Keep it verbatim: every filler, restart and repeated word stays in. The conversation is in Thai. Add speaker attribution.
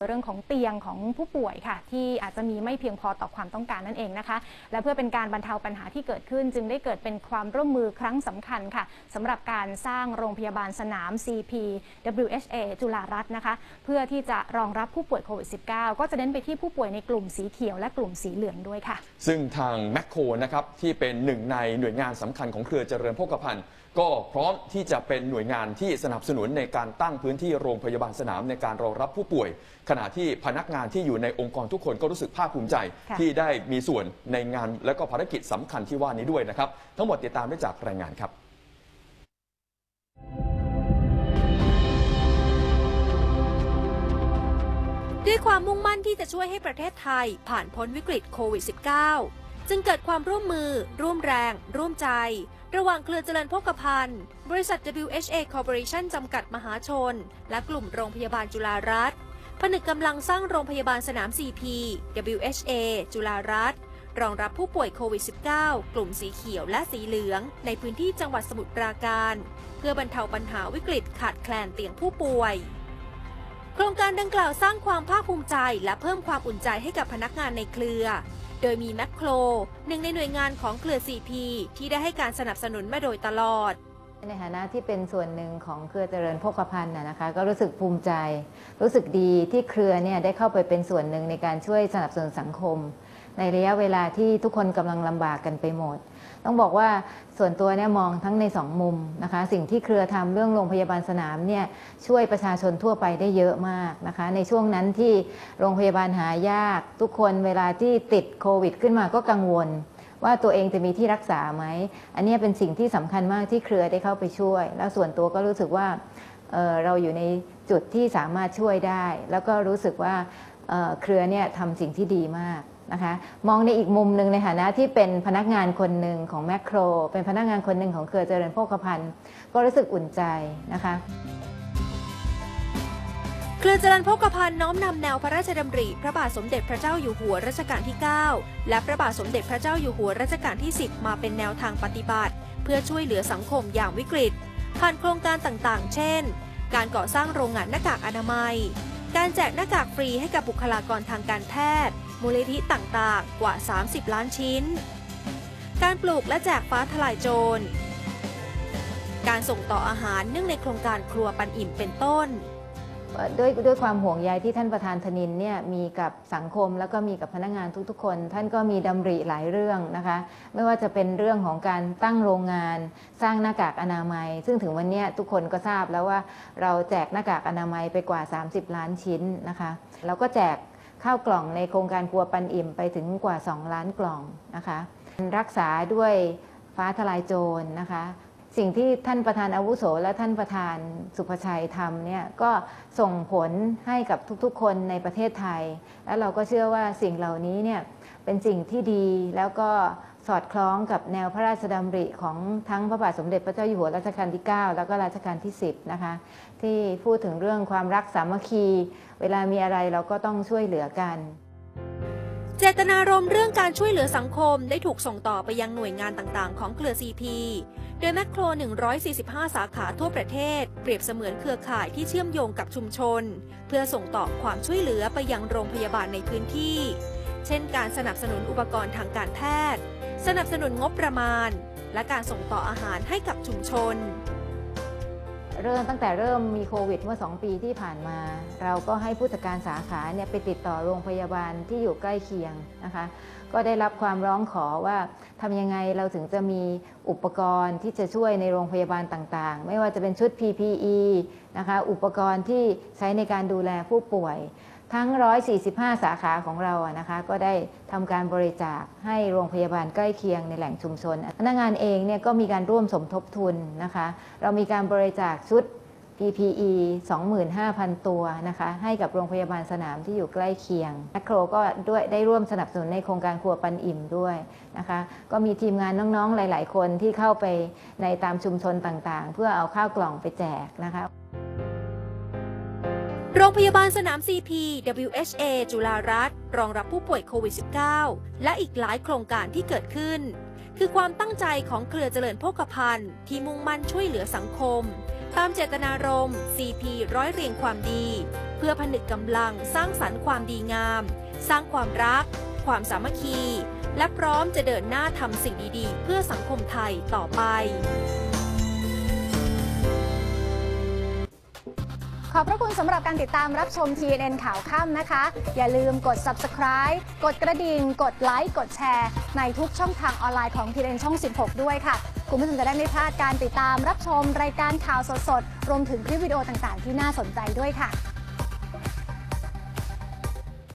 Speaker 1: เรื่องของเตียงของผู้ป่วยค่ะที่อาจจะมีไม่เพียงพอต่อความต้องการนั่นเองนะคะและเพื่อเป็นการบรรเทาปัญหาที่เกิดขึ้นจึงได้เกิดเป็นความร่วมมือครั้งสำคัญค่ะสำหรับการสร้างโรงพยาบาลสนาม ซี พี ดับเบิลยู เอช เอ จุฬารัตน์นะคะเพื่อที่จะรองรับผู้ป่วยโควิด สิบเก้า ก็จะเน้นไปที่ผู้ป่วยในกลุ่มสีเขียวและกลุ่มสีเหลืองด้วยค่ะ
Speaker 2: ซึ่งทางแมคโครนะครับที่เป็นหนึ่งในหน่วยงานสำคัญของเครือเจริญโภคภัณฑ์ก็พร้อมที่จะเป็นหน่วยงานที่สนับสนุนในการตั้งพื้นที่โรงพยาบาลสนามในการรองรับผู้ป่วยขณะที่พนักงานที่อยู่ในองค์กรทุกคนก็รู้สึกภาคภูมิใจที่ได้มีส่วนในงานและก็ภารกิจสำคัญที่ว่านี้ด้วยนะครับทั้งหมดติดตามได้จากรายงานครับ
Speaker 3: ด้วยความมุ่งมั่นที่จะช่วยให้ประเทศไทยผ่านพ้นวิกฤตโควิด สิบเก้า จึงเกิดความร่วมมือร่วมแรงร่วมใจระหว่างเครือเจริญโภคภัณฑ์บริษัท ดับเบิลยู เอช เอ Corporation จำกัดมหาชนและกลุ่มโรงพยาบาลจุฬารัตน์ผนึกกำลังสร้างโรงพยาบาลสนาม ซี พี ดับเบิลยู เอช เอ จุฬารัตน์รองรับผู้ป่วยโควิด สิบเก้า กลุ่มสีเขียวและสีเหลืองในพื้นที่จังหวัดสมุทรปราการเพื่อบรรเทาปัญหาวิกฤตขาดแคลนเตียงผู้ป่วยโครงการดังกล่าวสร้างความภาคภูมิใจและเพิ่มความอุ่นใจให้กับพนักงานในเครือโดยมีแมคโครหนึ่งในหน่วยงานของเครือ ซี พี ที่ได้ให้การสนับสนุนมาโดยตลอด
Speaker 4: ในฐานะที่เป็นส่วนหนึ่งของเครือเจริญโภคภัณฑ์นะคะก็รู้สึกภูมิใจรู้สึกดีที่เครือเนี่ยได้เข้าไปเป็นส่วนหนึ่งในการช่วยสนับสนุนสังคมในระยะเวลาที่ทุกคนกำลังลำบากกันไปหมดต้องบอกว่าส่วนตัวเนี่ยมองทั้งในสองมุมนะคะสิ่งที่เครือทำเรื่องโรงพยาบาลสนามเนี่ยช่วยประชาชนทั่วไปได้เยอะมากนะคะในช่วงนั้นที่โรงพยาบาลหายากทุกคนเวลาที่ติดโควิดขึ้นมาก็กังวลว่าตัวเองจะมีที่รักษาไหมอันนี้เป็นสิ่งที่สำคัญมากที่เครือได้เข้าไปช่วยแล้วส่วนตัวก็รู้สึกว่า เอ่อ เราอยู่ในจุดที่สามารถช่วยได้แล้วก็รู้สึกว่าเอ่อเครือเนี่ยทำสิ่งที่ดีมากนะคะมองในอีกมุมหนึ่งในฐานะที่เป็นพนักงานคนหนึ่งของแมคโครเป็นพนักงานคนหนึ่งของเครือเจริญโภคภัณฑ์ก็รู้สึกอุ่นใจนะคะ
Speaker 3: เครือเจริญโภคภัณฑ์น้อมนำแนวพระราชดำริพระบาทสมเด็จพระเจ้าอยู่หัวรัชกาลที่ เก้า และพระบาทสมเด็จพระเจ้าอยู่หัวรัชกาลที่ สิบ มาเป็นแนวทางปฏิบัติเพื่อช่วยเหลือสังคมอย่างวิกฤตผ่านโครงการต่างๆเช่นการก่อสร้างโรงงานหน้ากากอนามัยการแจกหน้ากากฟรีให้กับบุคลากรทางการแพทย์มูลนิธิต่างๆกว่าสามสิบล้านชิ้นการปลูกและแจกฟ้าทลายโจรการส่งต่ออาหารเนื่องในโครงการครัวปันอิ่มเป็นต้น
Speaker 4: ด้วยด้วยความห่วงใยที่ท่านประธานธนินเนี่ยมีกับสังคมแล้วก็มีกับพนักงานทุกๆคนท่านก็มีดำริหลายเรื่องนะคะไม่ว่าจะเป็นเรื่องของการตั้งโรงงานสร้างหน้ากากอนามัยซึ่งถึงวันนี้ทุกคนก็ทราบแล้วว่าเราแจกหน้ากากอนามัยไปกว่าสามสิบล้านชิ้นนะคะแล้วก็แจกข้าวกล่องในโครงการครัวปันอิ่มไปถึงกว่าสองล้านกล่องนะคะรักษาด้วยฟ้าทลายโจรนะคะสิ่งที่ท่านประธานอาวุโสและท่านประธานสุภชัยทำเนี่ยก็ส่งผลให้กับทุกๆคนในประเทศไทยและเราก็เชื่อว่าสิ่งเหล่านี้เนี่ยเป็นสิ่งที่ดีแล้วก็สอดคล้องกับแนวพระราชดำริของทั้งพระบาทสมเด็จพระเจ้าอยู่หัวรัชกาลที่ เก้า แล้วก็รัชกาลที่ สิบนะคะที่พูดถึงเรื่องความรักสามัคคีเวลามีอะไรเราก็ต้องช่วยเหลือกัน
Speaker 3: เจตนารมณ์เรื่องการช่วยเหลือสังคมได้ถูกส่งต่อไปยังหน่วยงานต่างๆของเครือ ซี พี โดยแมคโคร หนึ่งร้อยสี่สิบห้า สาขาทั่วประเทศเปรียบเสมือนเครือข่ายที่เชื่อมโยงกับชุมชนเพื่อส่งต่อความช่วยเหลือไปยังโรงพยาบาลในพื้นที่เช่นการสนับสนุนอุปกรณ์ทางการแพทย์สนับสนุนงบประมาณและการส่งต่ออาหารให้กับชุมชน
Speaker 4: เริ่มตั้งแต่เริ่มมีโควิดเมื่อสองปีที่ผ่านมาเราก็ให้ผู้จัดการสาขาเนี่ยไปติดต่อโรงพยาบาลที่อยู่ใกล้เคียงนะคะก็ได้รับความร้องขอว่าทำยังไงเราถึงจะมีอุปกรณ์ที่จะช่วยในโรงพยาบาลต่างๆไม่ว่าจะเป็นชุด พี พี อี นะคะอุปกรณ์ที่ใช้ในการดูแลผู้ป่วยทั้งหนึ่งร้อยสี่สิบห้าสาขาของเราอะนะคะก็ได้ทำการบริจาคให้โรงพยาบาลใกล้เคียงในแหล่งชุมชนพนักงานเองเนี่ยก็มีการร่วมสมทบทุนนะคะเรามีการบริจาคชุด พี พี อี สองหมื่นห้าพัน ตัวนะคะให้กับโรงพยาบาลสนามที่อยู่ใกล้เคียงแมคโครก็ด้วยได้ร่วมสนับสนุนในโครงการครัวปันอิ่มด้วยนะคะก็มีทีมงานน้องๆหลายๆคนที่เข้าไปในตามชุมชนต่างๆเพื่อเอาข้าวกล่องไปแจกนะคะ
Speaker 3: โรงพยาบาลสนาม ซี พี ดับเบิลยู เอช เอ จุฬารัตน์รองรับผู้ป่วยโควิด สิบเก้า และอีกหลายโครงการที่เกิดขึ้นคือความตั้งใจของเครือเจริญโภคภัณฑ์ที่มุ่งมั่นช่วยเหลือสังคมตามเจตนารมณ์ ซี พี ร้อยเรียงความดีพื่อผนึกกำลังสร้างสรรค์ความดีงาม สร้างความรัก ความสามัคคี และพร้อมจะเดินหน้าทำสิ่งดีๆ เพื่อสังคมไทยต่อไป
Speaker 1: ขอบพระคุณสำหรับการติดตามรับชม ที เอ็น เอ็น ข่าวค่ำนะคะ อย่าลืมกด ซับสไครบ์ กดกระดิ่ง กดไลค์ กดแชร์ ในทุกช่องทางออนไลน์ของ ที เอ็น เอ็น ช่อง สิบหก ด้วยค่ะ คุณผู้ชมจะได้ไม่พลาดการติดตามรับชมรายการข่าวสดๆ รวมถึงคลิปวิดีโอต่างๆ ที่น่าสนใจด้วยค่ะ